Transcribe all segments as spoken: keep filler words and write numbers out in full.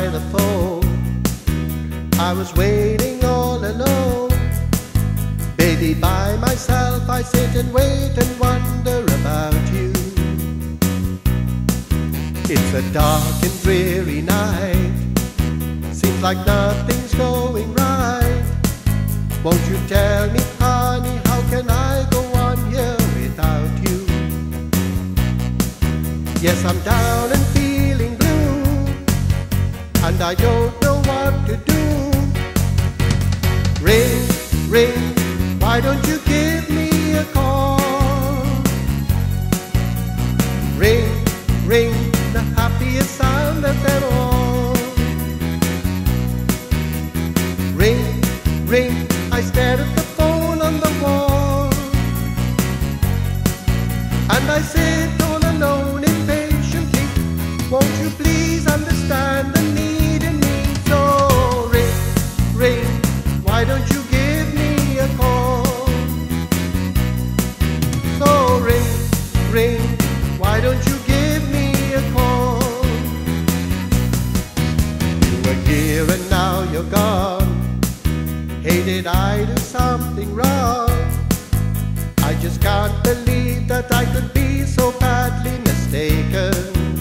by the phone. I was waiting all alone. Baby, by myself I sit and wait and wonder about you. It's a dark and dreary night. Seems like nothing's going right. Won't you tell me, honey, how can I go on here without you? Yes, I'm down and feeling blue, and I don't know what to do. Ring, ring, why don't you give me a call? Ring, ring, the happiest sound of them all. Ring, ring, I stare at the phone on the wall, and I sit all alone impatiently. Won't you please understand the need in me? So ring, ring, why don't you give me a call? So ring, ring, why don't you give me a call? You were here and now you're gone. Hey, did I do something wrong? I just can't believe that I could be so badly mistaken.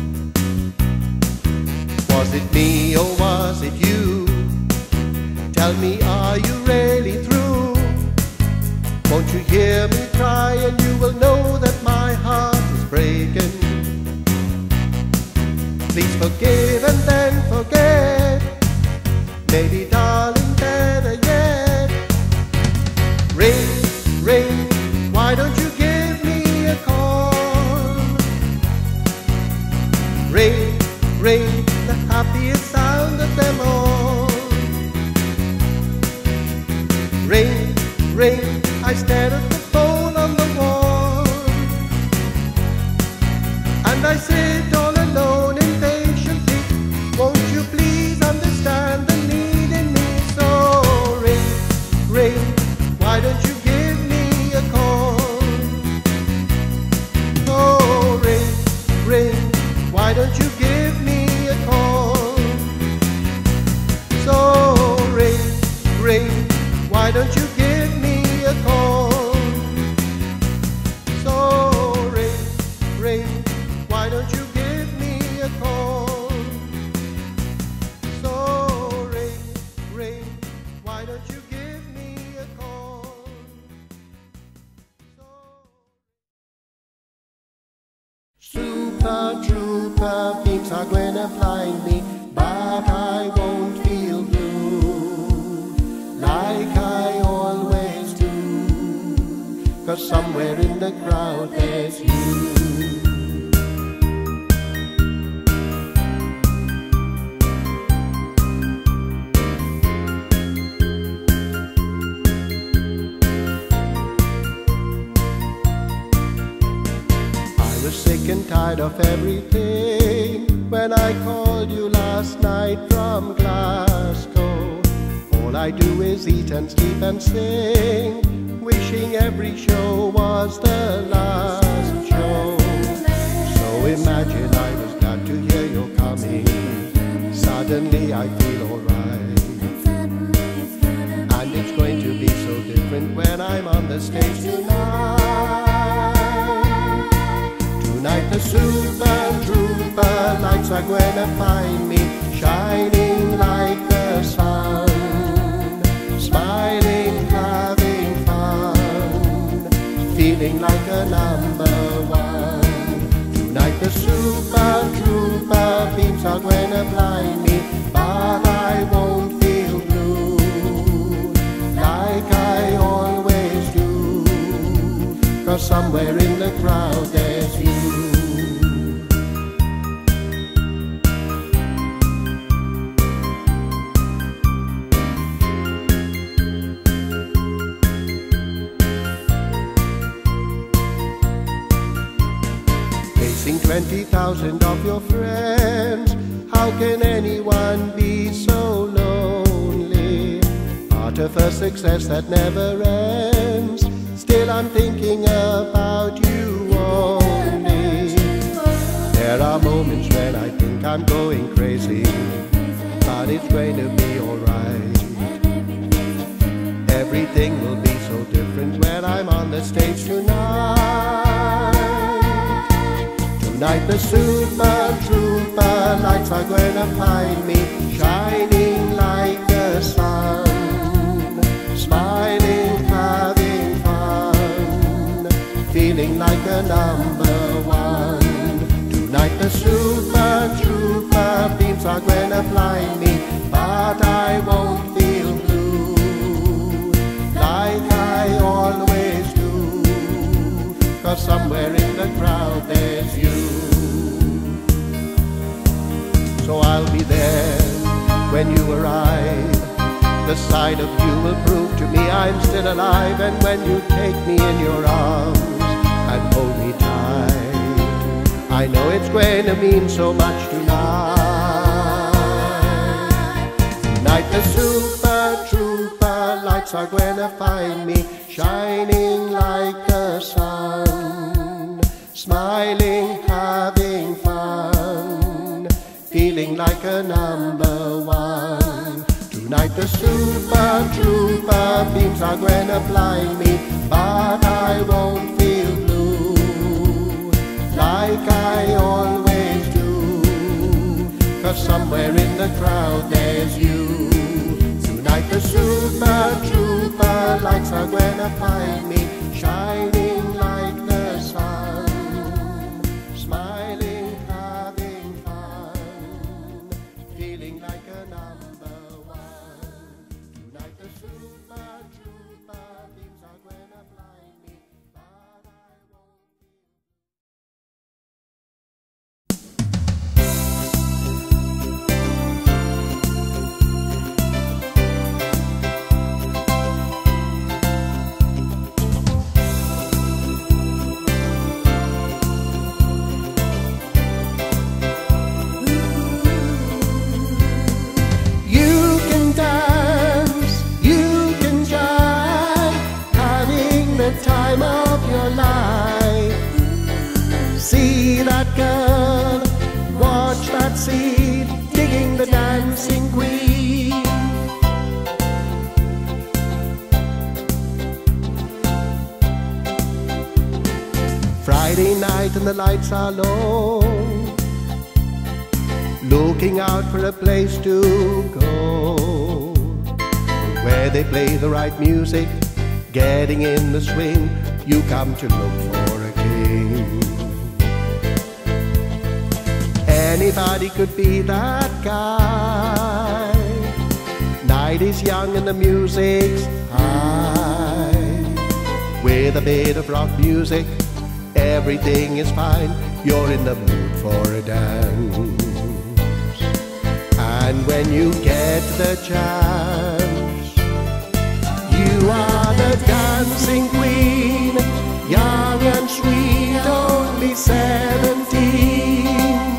Was it me or was it you? Tell me, are you really through? Won't you hear me cry and you will know that my heart is breaking. Please forgive and then forget. Maybe, darling, better yet. Ring, ring, why don't you give me a call? Ring, ring, the happiest sound of them all. Ring, ring, I stare at the phone on the wall, and I sit all alone impatiently. Won't you please understand the need in me? So ring, ring, why don't you give me a call? Oh, ring, ring, why don't you give me a call? So ring, ring, why don't you give me a call? So ring, ring, why don't you give me a call? So ring, ring, why don't you give me a call? Super Trouper, beams are gonna blind me, but I won't feel blue like I always do, 'cause somewhere in the crowd there's you. I was sick and tired of everything when I called you last night from Glasgow. All I do is eat and sleep and sing, wishing every show was the last show. So imagine I was glad to hear you're coming. Suddenly I feel alright, and it's going to be so different when I'm on the stage tonight. Tonight the Super Trouper lights are gonna find me, shining like the sun, smiling, having fun, feeling like a number one. Tonight the Super Trouper beams are gonna blind me, but I won't feel blue like I always do, 'cause somewhere in the crowd there's you. Twenty thousand of your friends, how can anyone be so lonely? Part of a success that never ends, still I'm thinking about you only. There are moments when I think I'm going crazy, but it's going to be alright. Everything will be so different when I'm on the stage tonight. Tonight the Super Trouper lights are going to find me shining like the sun, smiling, having fun, feeling like a number one. Tonight the Super Trouper beams are going to blind me, but I won't feel blue like I always do, 'cause somewhere in the crowd there's you. So I'll be there when you arrive. The sight of you will prove to me I'm still alive. And when you take me in your arms and hold me tight, I know it's going to mean so much tonight. Tonight the Super Trouper lights are going to find me shining like the sun, smiling, having fun, feeling like a number one. Tonight the Super Trouper beams are going to blind me, but I won't feel blue like I always do, 'cause somewhere in the crowd there's you. Tonight the Super Trouper lights are going to find me shining like the sun, smiling, having fun, feeling like a number one. Tonight the Super Trouper beams are going to blind me, but I won't. Time of your life. See that girl, watch that scene, digging the dancing queen. Friday night and the lights are low, looking out for a place to go, where they play the right music. Getting in the swing, you come to look for a king. Anybody could be that guy. Night is young and the music's high. With a bit of rock music, everything is fine. You're in the mood for a dance. And when you get the chance, you are the dancing queen, young and sweet, only seventeen.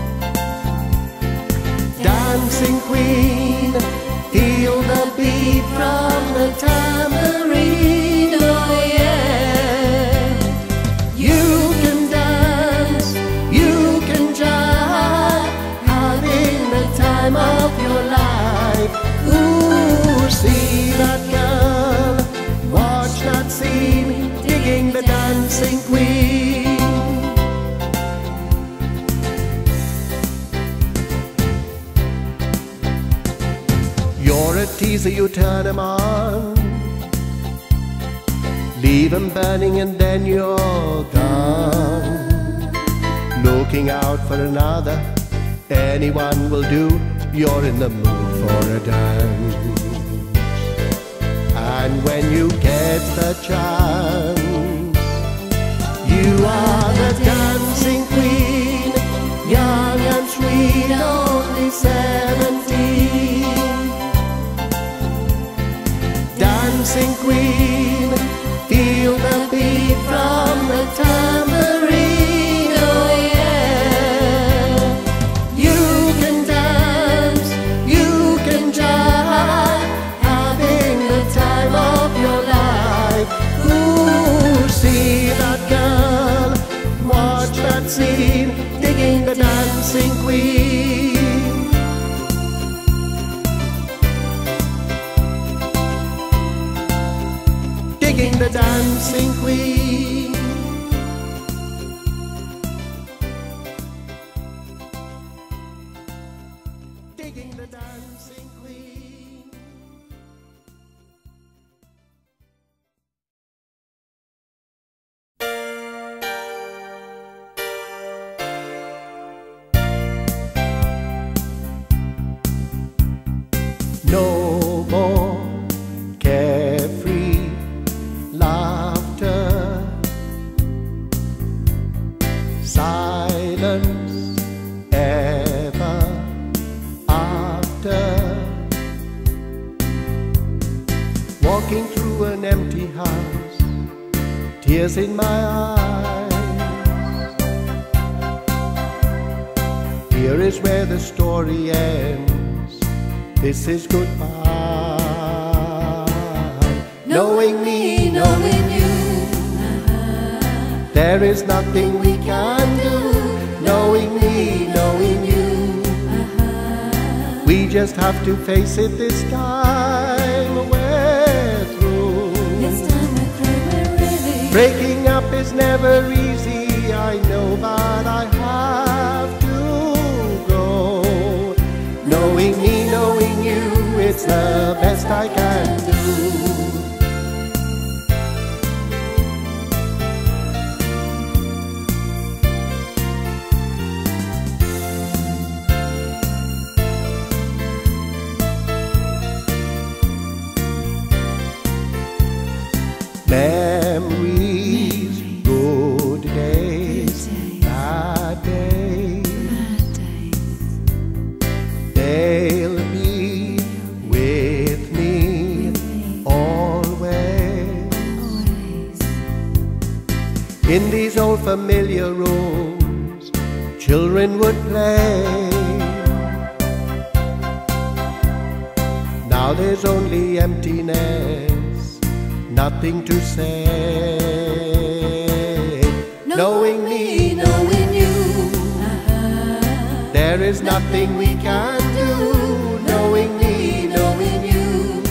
Dancing queen, feel the beat from the tambourine, oh yeah. You can dance, you can jive, having the time of your life. Ooh, see that girl, watch that scene, digging the dancing queen. You're a teaser, you turn him on, leave him burning and then you're gone. Looking out for another, anyone will do. You're in the mood for a dance. And when you get the chance, you are the dancing queen, young and sweet, only seventeen. Dancing queen, feel the beat from the tambourine, oh yeah. You can dance, you can jive, having the time of your life. Ooh, see that girl, watch that scene, digging the dancing queen. dancing queen. Digging the dancing queen. No more carefree laughter, silence ever after. Walking through an empty house, tears in my eyes. Here is where the story ends. This is goodbye. Knowing me, knowing you, there is nothing we can do. Knowing me, knowing you, we just have to face it this time. We're through. This time we're through, we're ready. Breaking up is never easy, I know, but I have to go. Knowing me, knowing you, it's the best I can do. Memories, good days, bad days, they'll be with me always. In these old familiar rooms, children would play. Now there's only emptiness, nothing to say. Knowing me, knowing you, there is nothing we can do. Knowing me, knowing you,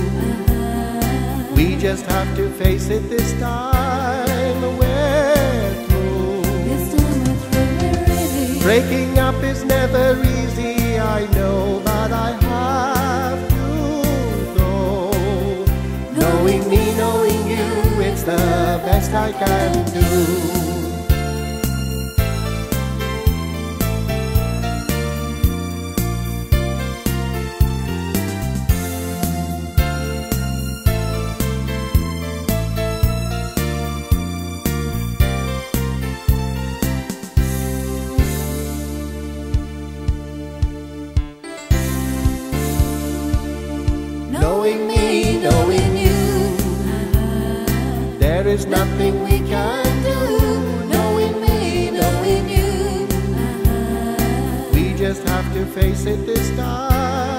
we just have to face it this time. We're through. This time we're through, we're ready. Breaking up is never easy, I know, but I have to go. Knowing me, knowing you, it's the best I can do. Knowing me, knowing you, there is nothing we can do. Knowing me, knowing you, we just have to face it this time.